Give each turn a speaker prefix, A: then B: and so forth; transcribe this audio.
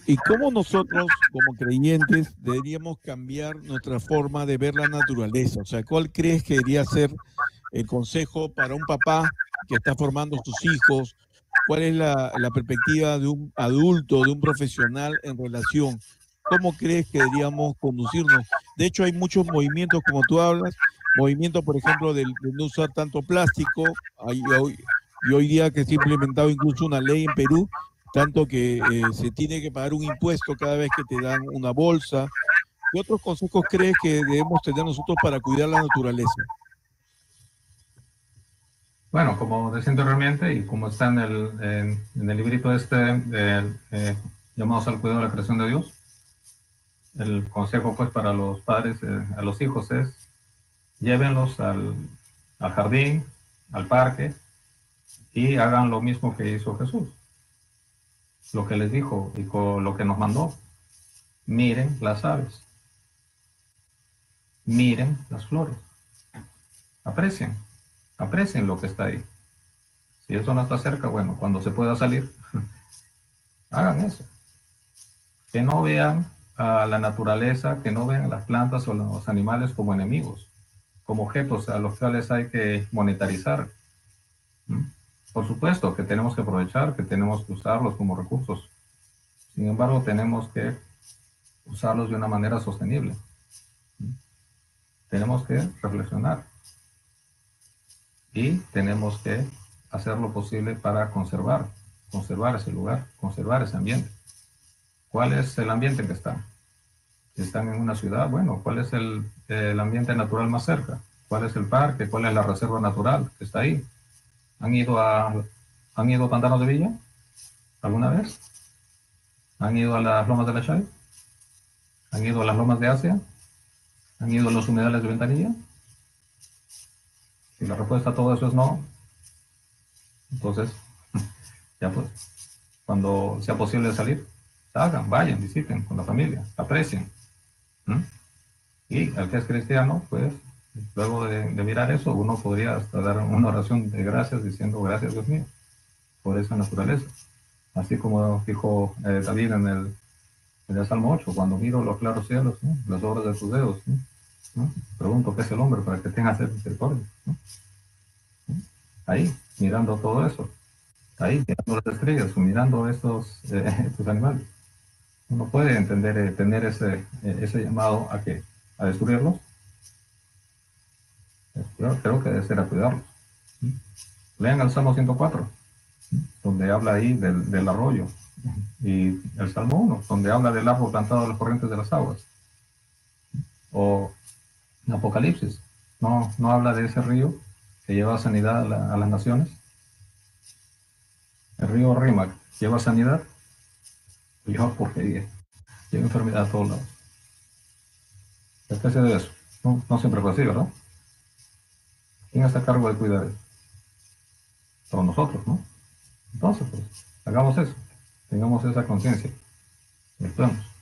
A: ¿Y cómo nosotros, como creyentes, deberíamos cambiar nuestra forma de ver la naturaleza? O sea, ¿cuál crees que debería ser el consejo para un papá que está formando sus hijos? ¿Cuál es la perspectiva de un adulto, de un profesional en relación? ¿Cómo crees que deberíamos conducirnos? De hecho, hay muchos movimientos, como tú hablas, movimientos, por ejemplo, de no usar tanto plástico. Y hoy día que se ha implementado incluso una ley en Perú, tanto que se tiene que pagar un impuesto cada vez que te dan una bolsa. ¿Qué otros consejos crees que debemos tener nosotros para cuidar la naturaleza?
B: Bueno, como decía anteriormente y como está en el librito este, llamados al cuidado de la creación de Dios, el consejo pues para los padres, a los hijos es llévenlos al jardín, al parque y hagan lo mismo que hizo Jesús, lo que les dijo y con lo que nos mandó. Miren las aves, miren las flores, aprecien, aprecien lo que está ahí. Si eso no está cerca, bueno, cuando se pueda salir, hagan eso. Que no vean a la naturaleza, que no vean las plantas o los animales como enemigos, como objetos a los cuales hay que monetarizar. ¿Mm? Por supuesto que tenemos que aprovechar, que tenemos que usarlos como recursos. Sin embargo, tenemos que usarlos de una manera sostenible. ¿Mm? Tenemos que reflexionar y tenemos que hacer lo posible para conservar ese lugar, conservar ese ambiente. ¿Cuál es el ambiente en que están? Si están en una ciudad, bueno, ¿cuál es el ambiente natural más cerca? ¿Cuál es el parque? ¿Cuál es la reserva natural que está ahí? ¿Han ido a Pantanos de Villa alguna vez? ¿Han ido a las lomas de la Chay? ¿Han ido a las lomas de Asia? ¿Han ido a los humedales de Ventanilla? Si la respuesta a todo eso es no, entonces ya pues, cuando sea posible salir, salgan, vayan, visiten con la familia, aprecien. ¿Mm? Y al que es cristiano, pues luego de mirar eso, uno podría hasta dar una oración de gracias diciendo gracias Dios mío por esa naturaleza. Así como dijo David en el Salmo 8, cuando miro los claros cielos, ¿no? Las obras de tus dedos, ¿no? ¿No? Pregunto qué es el hombre para que tenga sed misericordia. ¿No? Ahí, mirando todo eso, ahí, mirando las estrellas, o mirando estos animales. Uno puede entender, tener ese llamado a que a destruirlos, creo que debe ser a cuidarlos. Lean el Salmo 104, donde habla ahí del arroyo, y el Salmo 1, donde habla del árbol plantado a las corrientes de las aguas, o en Apocalipsis, no habla de ese río que lleva sanidad a las naciones. El río Rímac lleva sanidad, lleva porquería, lleva enfermedad a todos lados. ¿Qué se de eso? No siempre fue así, ¿verdad? ¿Quién está a cargo de cuidar eso? Todos nosotros, ¿no? Entonces, pues, hagamos eso, tengamos esa conciencia y actuemos.